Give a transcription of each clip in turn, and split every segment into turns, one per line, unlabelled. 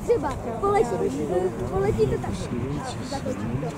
třeba poletíte tak. Zatočí to.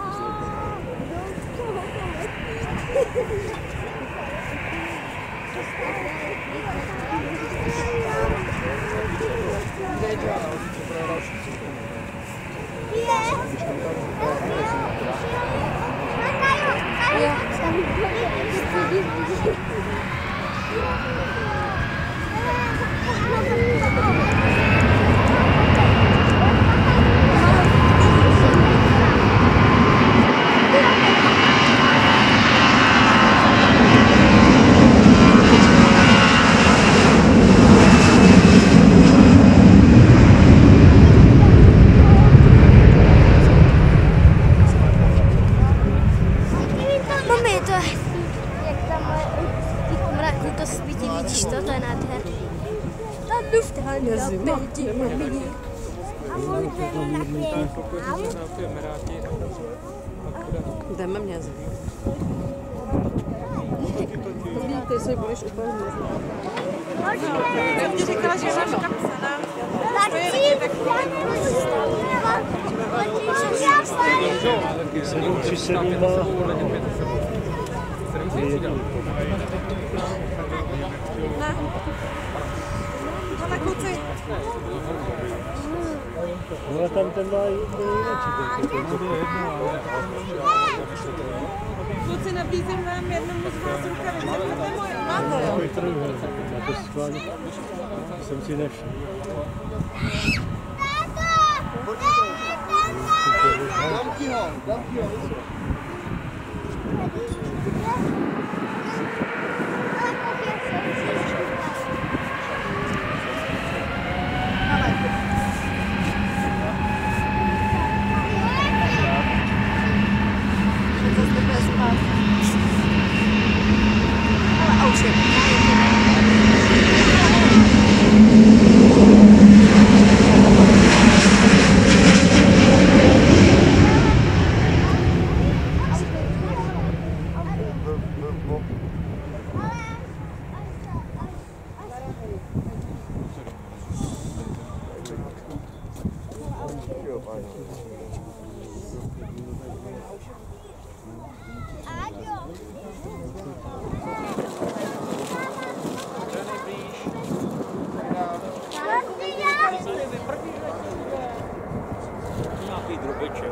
Jdeme mě zví. Ty se budeš úplně změřit.
Já ti říkala, že máš kapse, ne? Ne. No na kluci.
No tam ten má jináčí.
Kluci, nabízím vám jednomu z vás rukavice. Máte, jo?
To schválně jsem si nevšiml.
Dám ti ho.
Nějaký drobeček.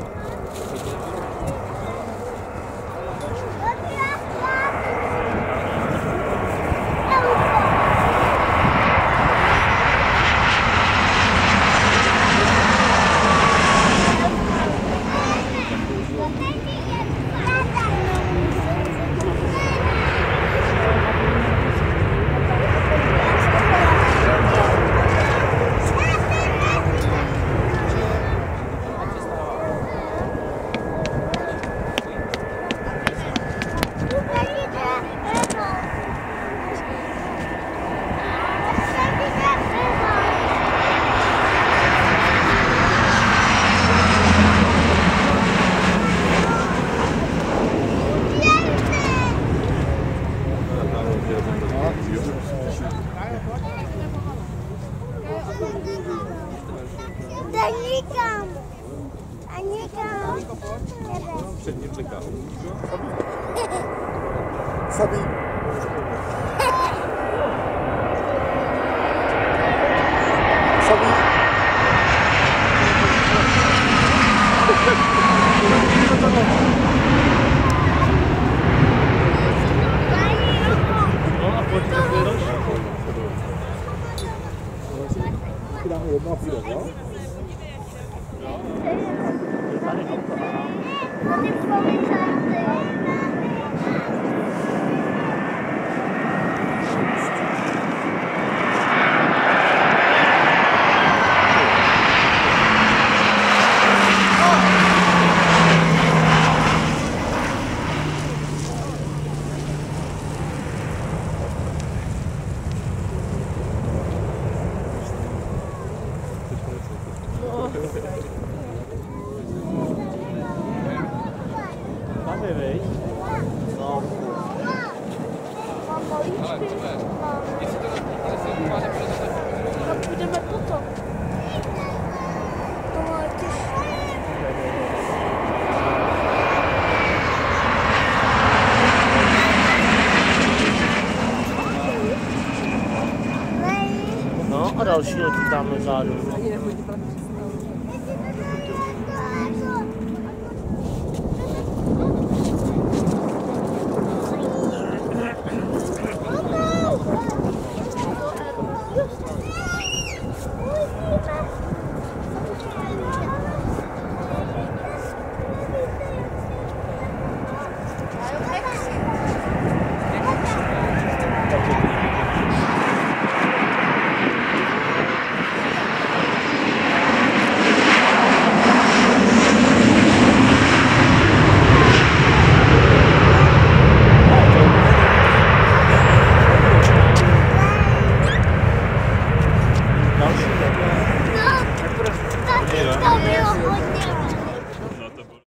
Před ním bliká.
Sabí.
No a pojď takhle další.
Dáme jedno a půjde, jo?
Je tady auto. Máme, vej? No.
Ale super. Jestli to ukáže,
půjdeme potom.
a další letí tam vzadu. Další.